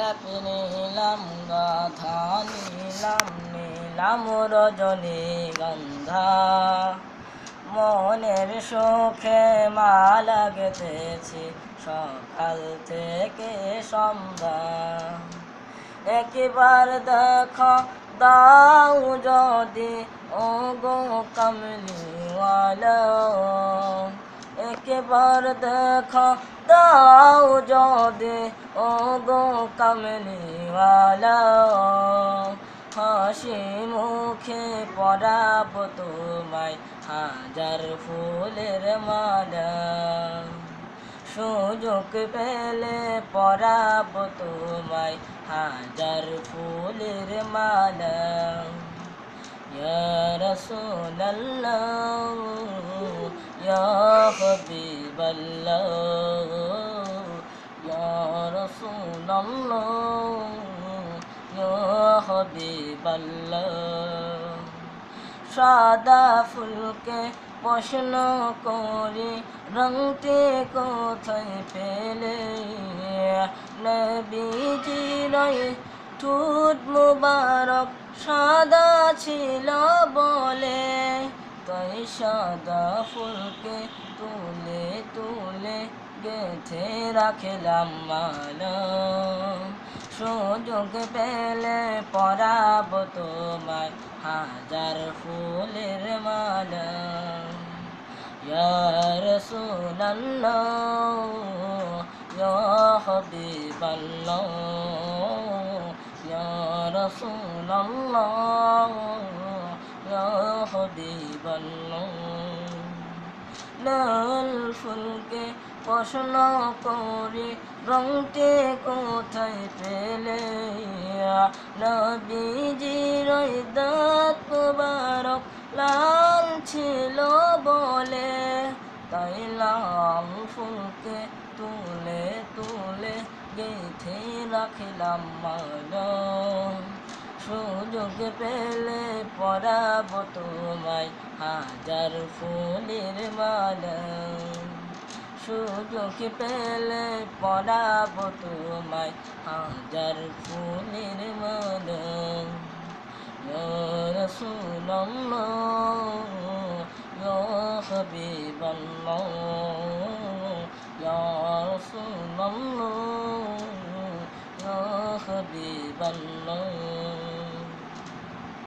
গোলাপ নিলাম গাথা নিলাম রজনীগন্ধা, মনের সুখে মালা গেঁথেছি সকাল থেকে সন্ধ্যা। একবার দেখো দাও যদি ও গো কামলিওয়ালা, একবার দেখো দাও যদি ও গো কামলিওয়ালা, হাসি মুখে পরাব তোমায় হাজার ফুলের মালা। সুযোগ পেলে পরাব তোমায় হাজার ফুলের মালা। ইয়া রাসূলাল্লাহ ইয়া হাবিবাল্লাহ, ইয়া রাসূলাল্লাহ ইয়া হাবিবাল্লাহ। সাদা ফুলকে প্রশ্ন করি রংটি কোথায় পেলে, নবীজির ঠোঁট মুবারক সাদা ছিল বলে, তাই সাদা ফুলকে তুলে তুলে গেঁথে রাখলাম মালা। সুযোগ পেলে পরাব তোমায় হাজার ফুলের মালা। ইয়া রাসূলাল্লাহ ইয়া হাবিবাল্লাহ, ইয়া রাসূলাল্লাহ ইয়া হাবিবাল্লাহ। লাল ফুলকে প্রশ্ন করি রংটি কোথায় পেলে, নবীজির দাঁত মুবারক লাল ছিল বলে, তাই লাল ফুলকে তুলে তুলে গেঁথে রাখলাম মালা। সুযোগ পেলে পরাব তোমায় হাজার ফুলের মালা। সুযোগ পেলে পরাব তোমায় হাজার ফুলের মালা। ইয়া রাসূলাল্লাহ ইয়া হাবিবাল্লাহ, ইয়া রাসূলাল্লাহ ইয়া হাবিবাল্লাহ।